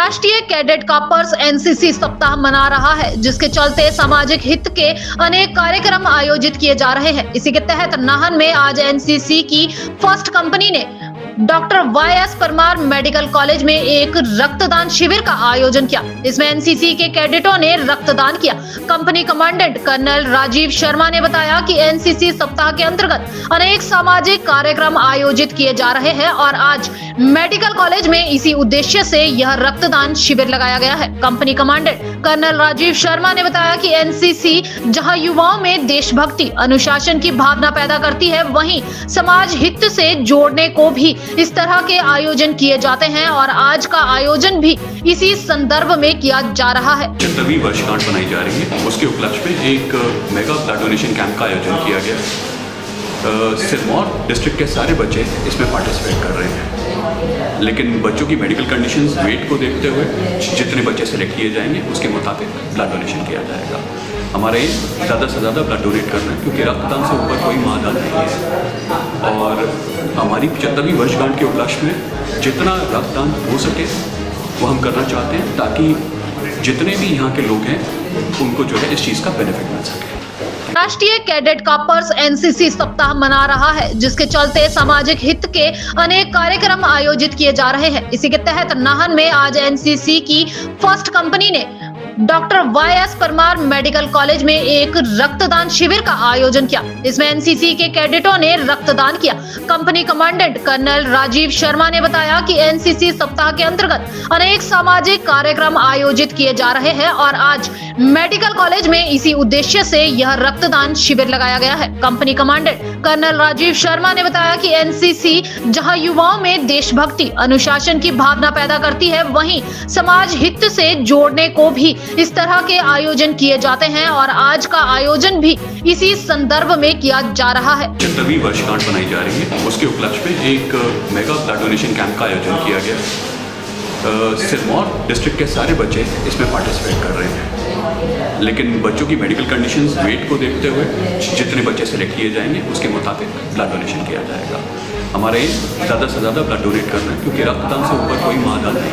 राष्ट्रीय cadet corps NCC सप्ताह मना रहा है, जिसके चलते सामाजिक हित के अनेक कार्यक्रम आयोजित किए जा रहे हैं। इसी के तहत नाहन में आज एनसीसी की फर्स्ट कंपनी ने doctor Y S. Parmar medical college में एक रक्तदान शिविर का आयोजन किया। इसमें एनसीसी के कैडेटों ने रक्तदान किया। Company commandant colonel Rajeev Sharma ने बताया कि एनसीसी सप्ताह के अंतर्गत अनेक सामाजिक कार्यक्रम आयोजित किए जा रहे हैं और आज मेडिकल कॉलेज में इसी उद्देश्य से यह रक्तदान शिविर लगाया गया है। Company commandant colonel Rajeev Sharma ने बताया कि एनसीसी जहां युवाओं में देशभक्ति, अनुशासन की भावना पैदा करती है, वहीं समाज हित से जोड़ने को भी इस तरह के आयोजन किए जाते हैं और आज का आयोजन भी इसी संदर्भ में किया जा रहा है। 70वीं वर्षगांठ मनाई जा रही है, उसके उपलक्ष्य में एक मेगा ब्लड डोनेशन कैंप का आयोजन किया गया। सिरमौर डिस्ट्रिक्ट के सारे बच्चे इसमें पार्टिसिपेट कर रहे हैं, लेकिन बच्चों की मेडिकल कंडीशंस, वेट को देखते हुए जितने बच्चे सेलेक्ट किए जाएंगे उसके मुताबिक ब्लड डोनेशन किया जाएगा। हमारा ये ज़्यादा से ज़्यादा ब्लड डोनेट करना है, क्योंकि रक्तदान से ऊपर कोई मादा नहीं है और हमारी 75वीं वर्षगांठ के उपलक्ष्य में जितना रक्तदान हो सके वो हम करना चाहते हैं, ताकि जितने भी यहाँ के लोग हैं उनको जो है इस चीज़ का बेनिफिट मिल सके। राष्ट्रीय कैडेट कॉर्प्स एनसीसी सप्ताह मना रहा है, जिसके चलते सामाजिक हित के अनेक कार्यक्रम आयोजित किए जा रहे हैं। इसी के तहत नाहन में आज एनसीसी की फर्स्ट कंपनी ने doctor Y S. Parmar medical college में एक रक्तदान शिविर का आयोजन किया। इसमें एनसीसी के कैडेटों ने रक्तदान किया। Company commandant colonel Rajeev Sharma ने बताया कि एनसीसी सप्ताह के अंतर्गत अनेक सामाजिक कार्यक्रम आयोजित किए जा रहे हैं और आज मेडिकल कॉलेज में इसी उद्देश्य से यह रक्तदान शिविर लगाया गया है। Company commandant colonel Rajeev Sharma ने बताया कि एनसीसी जहां युवाओं में देशभक्ति, अनुशासन की भावना पैदा करती है, वहीं समाज हित से जोड़ने को भी इस तरह के आयोजन किए जाते हैं और आज का आयोजन भी इसी संदर्भ में किया जा रहा है। 70वीं वर्षगांठ मनाई जा रही है, उसके उपलक्ष्य में एक मेगा ब्लड डोनेशन कैंप का आयोजन किया गया। सिरमौर डिस्ट्रिक्ट के सारे बच्चे इसमें पार्टिसिपेट कर रहे हैं, लेकिन बच्चों की मेडिकल कंडीशंस, वेट को देखते हुए जितने बच्चे सेलेक्ट किए जाएंगे उसके मुताबिक ब्लड डोनेशन किया जाएगा। हमारा ये ज़्यादा से ज़्यादा ब्लड डोनेट करना है, क्योंकि रक्तदान से ऊपर कोई मादा नहीं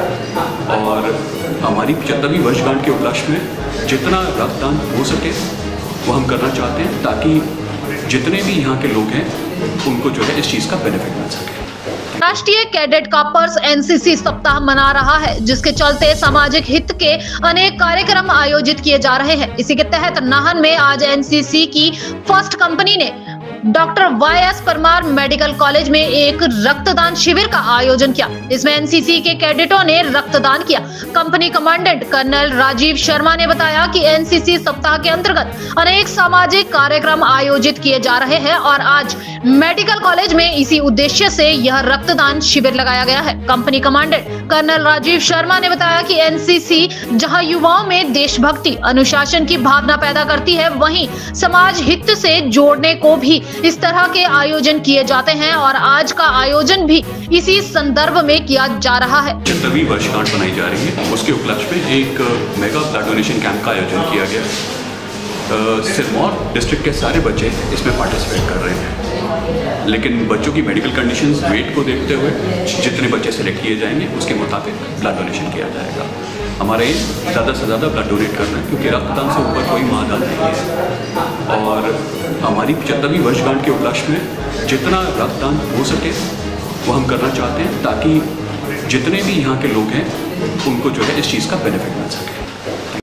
है और हमारी 75वीं वर्षगांठ के उपलक्ष्य में जितना रक्तदान हो सके वो हम करना चाहते हैं, ताकि जितने भी यहाँ के लोग हैं उनको जो है इस चीज़ का बेनिफिट मिल सके। राष्ट्रीय कैडेट कॉर्प्स एनसीसी सप्ताह मना रहा है, जिसके चलते सामाजिक हित के अनेक कार्यक्रम आयोजित किए जा रहे हैं। इसी के तहत नाहन में आज एनसीसी की फर्स्ट कंपनी ने doctor Y S. Parmar medical college में एक रक्तदान शिविर का आयोजन किया। इसमें एनसीसी के कैडेटों ने रक्तदान किया। Company commandant colonel Rajeev Sharma ने बताया कि एनसीसी सप्ताह के अंतर्गत अनेक सामाजिक कार्यक्रम आयोजित किए जा रहे हैं और आज मेडिकल कॉलेज में इसी उद्देश्य से यह रक्तदान शिविर लगाया गया है। Company commandant colonel Rajeev Sharma ने बताया कि एनसीसी जहां युवाओं में देशभक्ति, अनुशासन की भावना पैदा करती है, वहीं समाज हित से जोड़ने को भी इस तरह के आयोजन किए जाते हैं और आज का आयोजन भी इसी संदर्भ में किया जा रहा है। 70वीं वर्षगांठ मनाई जा रही है, उसके उपलक्ष्य में एक मेगा ब्लड डोनेशन कैंप का आयोजन किया गया। सिरमौर डिस्ट्रिक्ट के सारे बच्चे इसमें पार्टिसिपेट कर रहे हैं, लेकिन बच्चों की मेडिकल कंडीशंस, वेट को देखते हुए जितने बच्चे सेलेक्ट किए जाएंगे उसके मुताबिक ब्लड डोनेशन किया जाएगा। हमारा ये ज़्यादा से ज़्यादा ब्लड डोनेट करना है, क्योंकि रक्तदान से ऊपर कोई मादा नहीं है और हमारी 75वीं वर्षगांठ के उपलक्ष्य में जितना रक्तदान हो सके वो हम करना चाहते हैं, ताकि जितने भी यहाँ के लोग हैं उनको जो है इस चीज़ का बेनिफिट मिल सके।